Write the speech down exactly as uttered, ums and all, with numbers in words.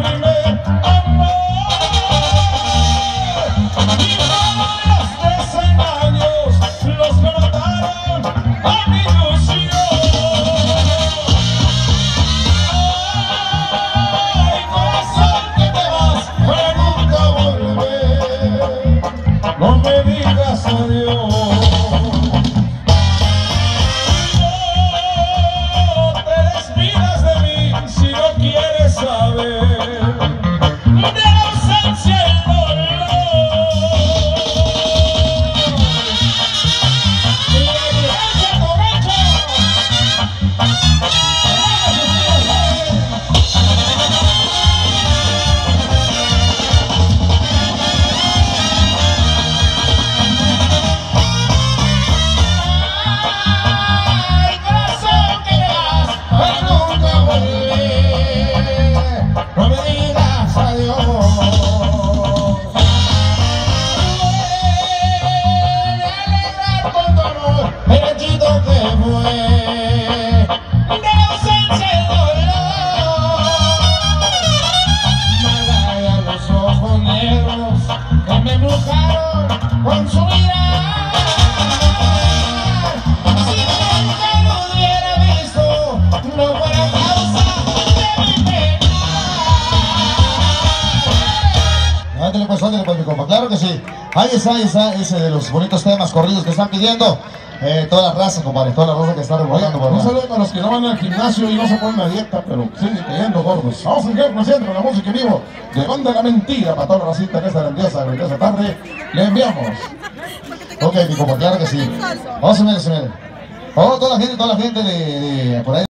primer amor. Y todos los desengaños los mataron a mi ilusión. Ay, corazón, que te vas para nunca volver. No me digas adiós. ¿Quieres saber de la ausencia y el dolor? ¡Silencio, borracho! ¡Ay, corazón, que te vas para nunca volver! No me digas adiós. Duele alegrar con dolor el hechito que fue de la ausencia y el dolor. Malaya los ojos negros que me embrujaron con su mirar. Si nunca lo hubiera visto, no fuera causa de mi pena. Ándale pues, ándale pues mi compa, claro que sí. Ahí está, ahí está, ese de los bonitos temas corridos que están pidiendo eh, toda la raza, compadre, toda la raza que está revolando por Un allá. saludo para los que no van al gimnasio y no se ponen a dieta, pero siguen cayendo gordos. Vamos a seguir presente con la música en vivo de Banda La Mentira para toda la racita en esta grandiosa, grandiosa tarde. Le enviamos. Ok, mi compa, claro que sí. Vamos a ver, se ve. Oh, toda la gente, toda la gente de, de por ahí.